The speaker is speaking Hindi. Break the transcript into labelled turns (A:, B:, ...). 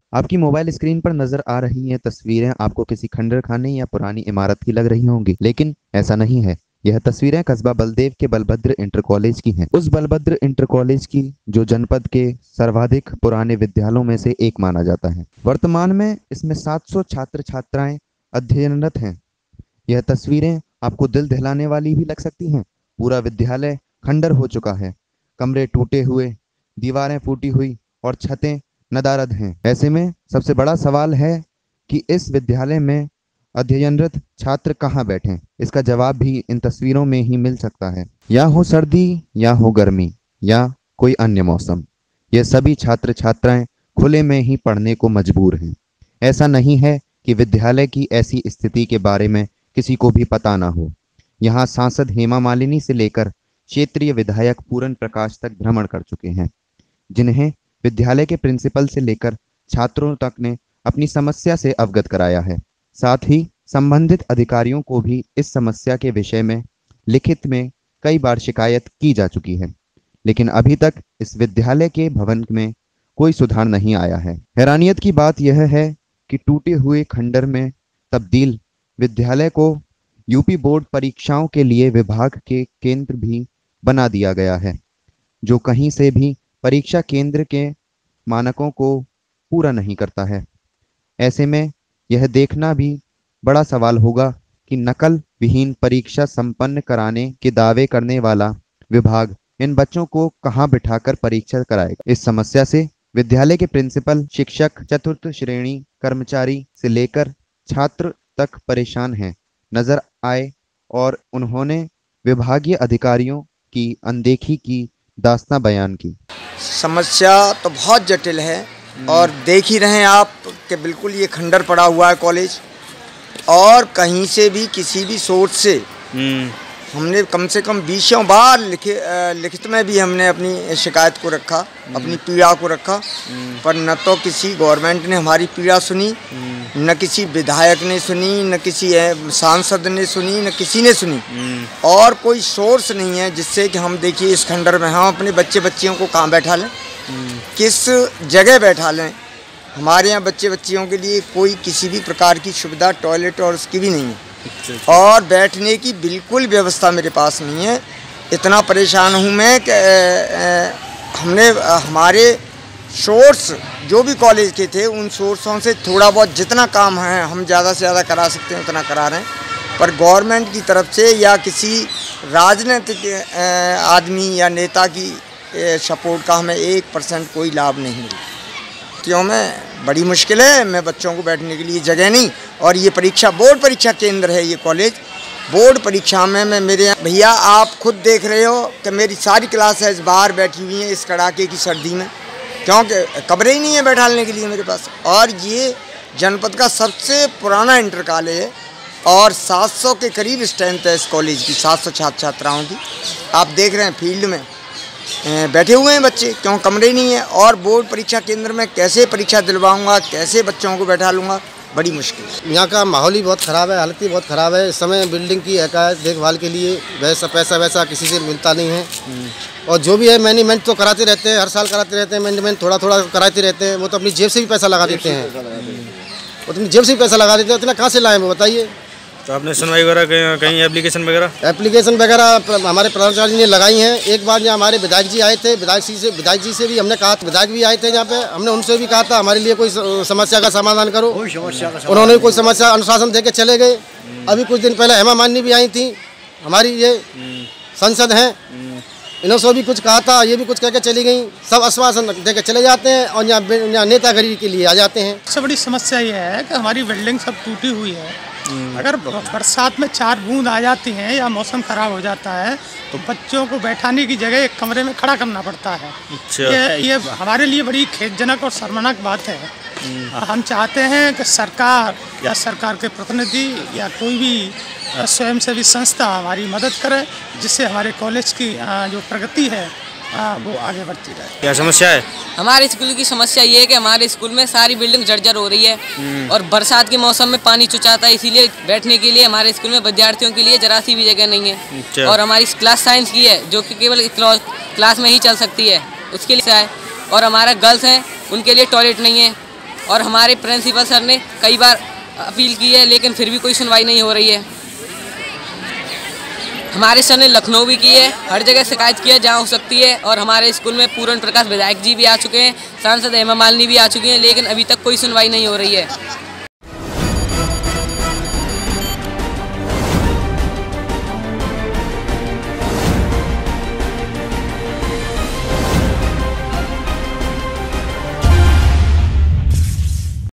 A: आपकी मोबाइल स्क्रीन पर नजर आ रही हैं तस्वीरें आपको किसी खंडर खाने या पुरानी इमारत की लग रही होंगी, लेकिन ऐसा नहीं है। यह तस्वीरें कस्बा बलदेव के बलभद्र इंटर कॉलेज की हैं। उस बलभद्र इंटर कॉलेज की जो जनपद के सर्वाधिक पुराने विद्यालयों में से एक माना जाता है। वर्तमान में इसमें 700 छात्र छात्राएं अध्ययनरत हैं। यह तस्वीरें आपको दिल दहलाने वाली भी लग सकती हैं। पूरा विद्यालय खंडर हो चुका है, कमरे टूटे हुए, दीवारें फूटी हुई और छतें नदारद हैं। ऐसे में सबसे बड़ा सवाल है कि इस विद्यालय में अध्ययनरत छात्र कहाँ बैठें। इसका जवाब भी इन तस्वीरों में ही मिल सकता है। या हो सर्दी, या हो गर्मी, या कोई अन्य मौसम, ये सभी छात्र छात्राएं खुले में ही पढ़ने को मजबूर हैं। ऐसा नहीं है कि विद्यालय की ऐसी स्थिति के बारे में किसी को भी पता ना हो। यहाँ सांसद हेमा मालिनी से लेकर क्षेत्रीय विधायक पूरन प्रकाश तक भ्रमण कर चुके हैं, जिन्हें विद्यालय के प्रिंसिपल से लेकर छात्रों तक ने अपनी समस्या से अवगत कराया है। साथ ही संबंधित अधिकारियों को भी इस समस्या के विषय में लिखित में कई बार शिकायत की जा चुकी है, लेकिन अभी तक इस विद्यालय के भवन में कोई सुधार नहीं आया है। हैरानियत की बात यह है कि टूटे हुए खंडर में तब्दील विद्यालय को यूपी बोर्ड परीक्षाओं के लिए विभाग के केंद्र भी बना दिया गया है, जो कहीं से भी परीक्षा केंद्र के मानकों को पूरा नहीं करता है। ऐसे में यह देखना भी बड़ा सवाल होगा कि नकल विहीन परीक्षा संपन्न कराने के दावे करने वाला विभाग इन बच्चों को कहां बिठाकर परीक्षा कराएगा। इस समस्या से विद्यालय के प्रिंसिपल, शिक्षक, चतुर्थ श्रेणी कर्मचारी से लेकर छात्र तक परेशान हैं नजर आए और उन्होंने विभागीय अधिकारियों की अनदेखी की दास्तां बयान की।
B: समस्या तो बहुत जटिल है और देख ही रहे हैं आप कि बिल्कुल ये खंडर पड़ा हुआ है कॉलेज, और कहीं से भी किसी भी सोर्स से हमने कम से कम 20 बार लिखित में भी हमने अपनी शिकायत को रखा, अपनी पीड़ा को रखा, पर न तो किसी गवर्नमेंट ने हमारी पीड़ा सुनी, न किसी विधायक ने सुनी, न किसी सांसद ने सुनी, न किसी ने सुनी। और कोई सोर्स नहीं है जिससे कि हम देखिए इस खंडर में हम अपने बच्चे बच्चियों को कहाँ बैठा लें, किस जगह बैठा लें। हमारे यहाँ बच्चे बच्चियों के लिए कोई किसी भी प्रकार की सुविधा, टॉयलेट और उसकी भी नहीं है, और बैठने की बिल्कुल व्यवस्था मेरे पास नहीं है। इतना परेशान हूँ मैं कि हमने हमारे सोर्स जो भी कॉलेज के थे उन सोर्सों से थोड़ा बहुत जितना काम है हम ज़्यादा से ज़्यादा करा सकते हैं उतना करा रहे हैं, पर गवर्नमेंट की तरफ से या किसी राजनीतिक आदमी या नेता की सपोर्ट का हमें 1% कोई लाभ नहीं मिला। क्यों में बड़ी मुश्किल है, मैं बच्चों को बैठने के लिए जगह नहीं, और ये परीक्षा बोर्ड परीक्षा केंद्र है ये कॉलेज। बोर्ड परीक्षा में मैं मेरे भैया आप खुद देख रहे हो कि मेरी सारी क्लासेस बाहर बैठी हुई हैं इस कड़ाके की सर्दी में, क्योंकि कमरे ही नहीं है बैठाने के लिए मेरे पास। और ये जनपद का सबसे पुराना इंटर कॉलेज है और 700 के करीब स्ट्रेंथ है इस कॉलेज की, 700 छात्र छात्राओं की। आप देख रहे हैं फील्ड में बैठे हुए हैं बच्चे, क्यों कमरे नहीं है। और बोर्ड परीक्षा केंद्र में कैसे परीक्षा दिलवाऊंगा, कैसे बच्चों को बैठा लूँगा, बड़ी मुश्किल है।
C: यहाँ का माहौल ही बहुत ख़राब है, हालत ही बहुत ख़राब है। इस समय बिल्डिंग की देखभाल के लिए पैसा किसी से मिलता नहीं है, और जो भी है मैनेजमेंट तो कराते रहते हैं, हर साल कराते रहते हैं मैनेजमेंट, थोड़ा थोड़ा कराते रहते हैं। वो तो अपनी जेब से भी पैसा लगा देते हैं, वो अपनी जेब से भी पैसा लगा देते हैं। इतना कहाँ से लाएँ वो बताइए।
D: तो आपने सुनवाई वगैरह कहीं एप्लीकेशन
C: वगैरह हमारे प्रधानाचार्य ने लगाई हैं। एक बार यहाँ हमारे विधायक जी आए थे, विधायक जी से भी हमने कहा, विधायक भी आए थे यहाँ पे, हमने उनसे भी कहा था हमारे लिए कोई समस्या का समाधान करो। उन्होंने कोई समस्या अनुशासन दे के चले गए। अभी कुछ दिन पहले हेमा मालिनी भी आई थी, हमारी ये संसद हैं, इन्होंने भी कुछ कहा था, ये भी कुछ कह के चली गई। सब आश्वासन दे के चले जाते हैं और यहाँ नेतागिरी के लिए आ जाते हैं।
E: सबसे बड़ी समस्या ये है कि हमारी बिल्डिंग सब टूटी हुई है। अगर बरसात में 4 बूंद आ जाती हैं या मौसम खराब हो जाता है तो बच्चों को बैठाने की जगह एक कमरे में खड़ा करना पड़ता है। ये हमारे लिए बड़ी खेदजनक और शर्मनाक बात है। हम चाहते हैं कि सरकार या सरकार के प्रतिनिधि या कोई भी स्वयंसेवी संस्था हमारी मदद करे, जिससे हमारे कॉलेज की जो प्रगति है वो आगे बढ़ती रहे।
D: क्या समस्या है?
F: हमारे स्कूल की समस्या ये है कि हमारे स्कूल में सारी बिल्डिंग जर्जर हो रही है और बरसात के मौसम में पानी चुचाता है, इसीलिए बैठने के लिए हमारे स्कूल में विद्यार्थियों के लिए जरा सी भी जगह नहीं है। और हमारी क्लास साइंस की है जो कि केवल क्लास में ही चल सकती है, उसके लिए है। और हमारा गर्ल्स हैं उनके लिए टॉयलेट नहीं है और हमारे प्रिंसिपल सर ने कई बार अपील की है, लेकिन फिर भी कोई सुनवाई नहीं हो रही है। हमारे सर ने लखनऊ भी की है, हर जगह शिकायत की है जहाँ हो सकती है। और हमारे स्कूल में पूर्ण प्रकाश विधायक जी भी आ चुके हैं, सांसद हेमा मालिनी भी आ चुकी हैं, लेकिन अभी तक कोई सुनवाई नहीं हो रही है।